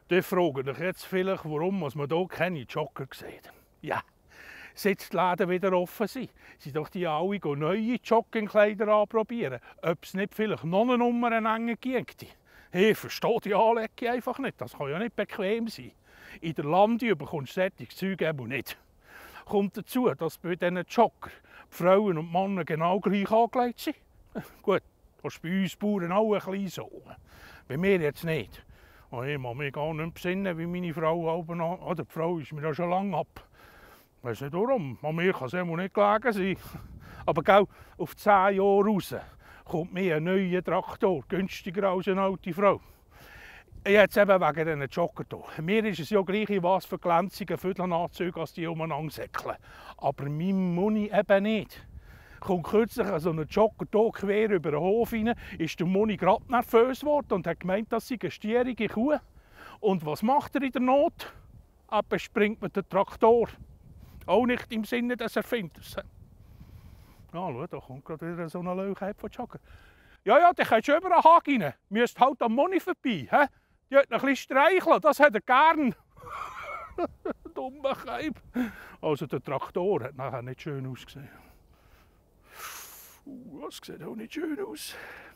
Die fragen sich jetzt vielleicht, warum man hier keine Jogger sieht. Ja, seit die Läden wieder offen sind doch die alle neue Joggingkleider anprobieren, ob es nicht vielleicht noch eine Nummer enger ginge. Hey, verstehe die Anlege einfach nicht, das kann ja nicht bequem sein. In der Lande bekommst du solche Zeug eben nicht. Kommt dazu, dass bei diesen Jogger die Frauen und die Männer genau gleich angelegt sind. Gut, das ist bei uns Bauern auch ein bisschen so. Bei mir jetzt nicht. Und ich kann mich gar nicht besinnen, wie meine Frau die Frau ist mir ja schon lange ab. Ich weiss nicht warum, an mir kann es nicht gelegen sein. Aber gell, auf 10 Jahre raus kommt mir ein neuer Traktor, günstiger als eine alte Frau. Jetzt eben wegen diesen Jogger hier. Mir ist es ja gleich, was für glänzige Viertelanzüge, als die umeinander säckeln. Aber meinem Moni eben nicht. Kommt kürzlich so ein Jogger hier quer über den Hof rein, ist der Moni gerade nervös geworden und hat gemeint, das sei eine stierige Kuh. Und was macht er in der Not? Er bespringt mit dem Traktor. Auch nicht im Sinne des Erfinders. Ja, schau, da kommt gerade wieder so eine Leuchheit von Jogger. Ja, dann kannst du über den Haken rein. Müsst halt am Moni vorbei. He? Die hat ein bisschen streicheln, das hat er gern. Dummer Keib. Also der Traktor hat nachher nicht schön ausgesehen. Das sieht auch nicht schön aus.